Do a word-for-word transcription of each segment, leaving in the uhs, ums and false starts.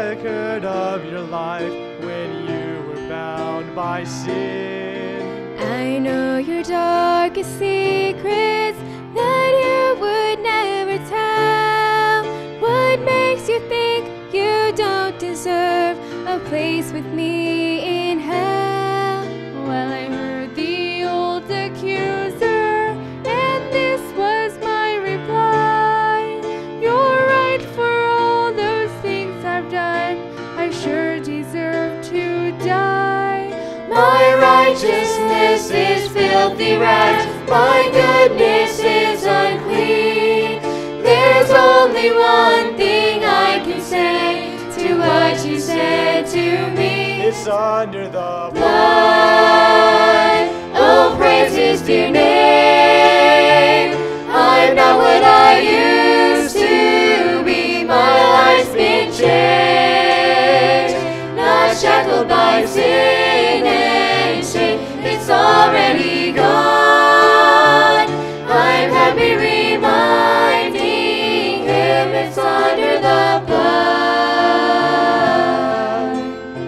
record of your life when you were bound by sin. I know your darkest secrets that you would never tell. What makes you think you don't deserve a place with me in hell? Well, I heard the old accuser, and this was my reply. You're right, for all those things I've done, I sure deserve to die. My righteousness is filthy rags, my goodness is unclean. There's only one thing I can say to what you said to me. It's under the blood. Oh, praise His dear name. I'm not what I used to be. My life's been changed, not shackled by sin and shame. It's already gone. I'm happy reminding Him it's under the blood.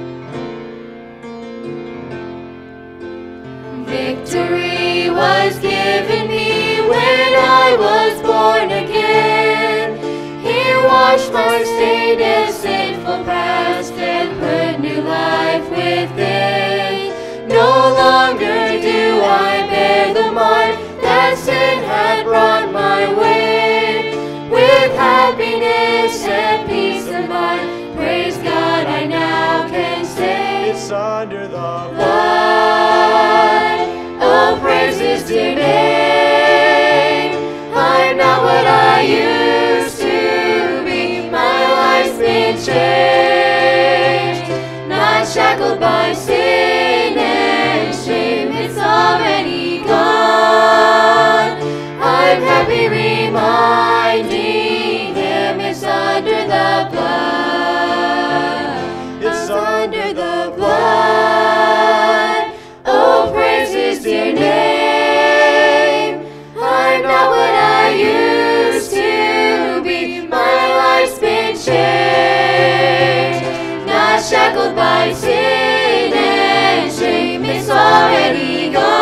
Victory was given me when I was born again. He washed my stained and sinful past and put new life within. No longer do I bear the mark that sin had brought my way. With happiness and peace of mind, praise God, I now can say it's under the blood. Oh, praise His dear name. I'm not what I used to be. My life's been changed, not shackled by sin and shame. It's already gone. I'm happy reminding Him it's under the blood. It's under the blood. Oh, praise His dear name. I'm not what I used to be. My life's been changed, not shackled by sin and shame. It's already gone.